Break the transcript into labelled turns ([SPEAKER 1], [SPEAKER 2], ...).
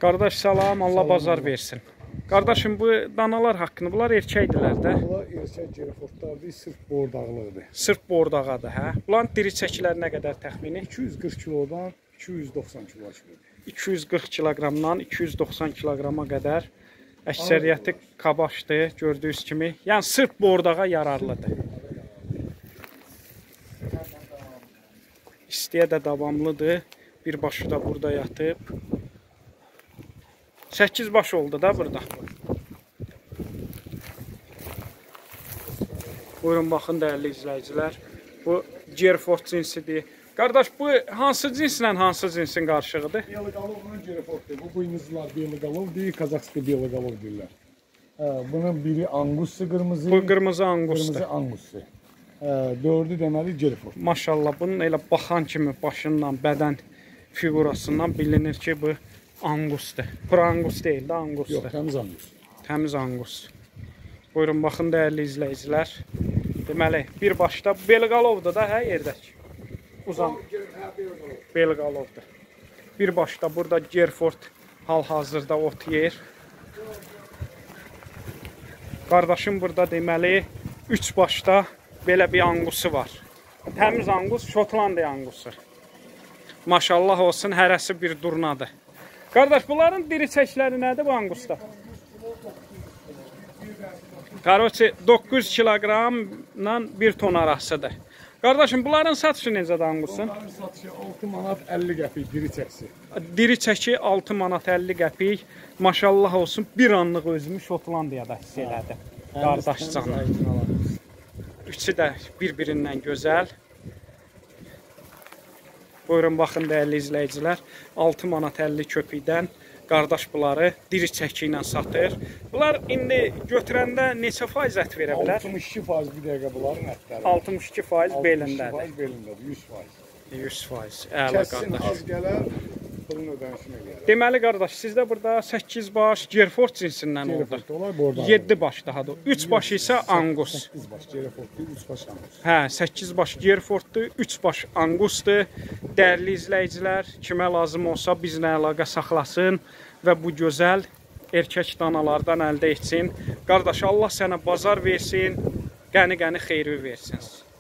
[SPEAKER 1] Qardaş salam, Allah bazar versin. Qardaşım bu danalar haqqında, bunlar erkəkdirlər də.
[SPEAKER 2] Bunlar erkək Cerefortlardır, sırf bordaqlıqdır.
[SPEAKER 1] Sırf bordağadır, hə? Bunların diri çəkilər nə qədər təxmini?
[SPEAKER 2] 240 kilodan 290 kilo çıxır.
[SPEAKER 1] 240 kiloqramdan 290 kiloqrama qədər əksəriyyəti qabaşdır, gördüyünüz kimi. Yəni sırf bordağa yararlıdır. İstəyə də davamlıdır. Birbaşı da burada yatıb. 8 baş oldu da burada. Buyurun baxın dəyərli izləyicilər. Bu Cerefort cinsidir. Qardaş bu hansı cinslə hansı cinsin qarışığıdır?
[SPEAKER 2] Beloqalovla Cerefortdur. Bu buynuzlar Beloqalovdur, Kazakski Beloqalov deyirlər. Bunun biri Angussu qırmızı.
[SPEAKER 1] Bu qırmızı Angusdur.
[SPEAKER 2] Qırmızı Angussu. Dördü deməli Cerefort.
[SPEAKER 1] Maşallah bunun elə baxan kimi başından, bədən figurasından bilinir ki bu Angusdur. Bura Angus deyil də Angusdur.
[SPEAKER 2] Yox, təmiz Angus.
[SPEAKER 1] Təmiz Angus. Buyurun baxın dəyərli izləyicilər. Deməli bir başda Beloqalovdur da hə yerdəki. Uzan Beloqalovdur. Bir başda burada Cerefort hal-hazırda ot yer. Qardaşım burada deməli 3 başda belə bir Angusu var. Təmiz Angus, Şotlandiya Angusu. Maşallah olsun, hərəsi bir durnadır. Qardaş, bunların diri çəkləri nədir bu Angusda? Qaroçi 9 kiloqramla 1 ton arasıdır. Qardaşım, bunların satışı necədir Angusun?
[SPEAKER 2] Bunların satışı 6 manat 50 qəpik diri çəksi.
[SPEAKER 1] Diri çəki 6 manat 50 qəpik. Maşallah olsun, bir anlıq özümü Şotlandiyada hiss elədim. Qardaş canı. Üçü də bir-birindən gözəl. Buyurun baxın dəyərli izləyicilər. 6 manat 50 köpükdən qardaş bunları diri çəki ilə satır. Bunlar indi götürəndə neçə faiz ət verə bilər?
[SPEAKER 2] 62% bir dəqiqə bunların ətləri.
[SPEAKER 1] 62% belindədir.
[SPEAKER 2] 62% belindədir, 100%.
[SPEAKER 1] 100%. Əla
[SPEAKER 2] Kəssin
[SPEAKER 1] qardaş.
[SPEAKER 2] az gələr, bunun ödənişinə gələr.
[SPEAKER 1] Deməli qardaş, sizdə burada 8 baş Cerefort cinsindən oldu.
[SPEAKER 2] Cerefort olar, borda.
[SPEAKER 1] 7 baş daha da. 3 baş isə Angus.
[SPEAKER 2] 8 baş Cerefortdur, 3 baş Angus.
[SPEAKER 1] Hə, 8 baş Cerefortdur, 3 baş Angusdur. Dəyərli izləyicilər, kimə lazım olsa bizlə əlaqə saxlasın və bu gözəl erkək danalardan əldə etsin. Qardaş, Allah sənə bazar versin, qəni-qəni xeyri versin.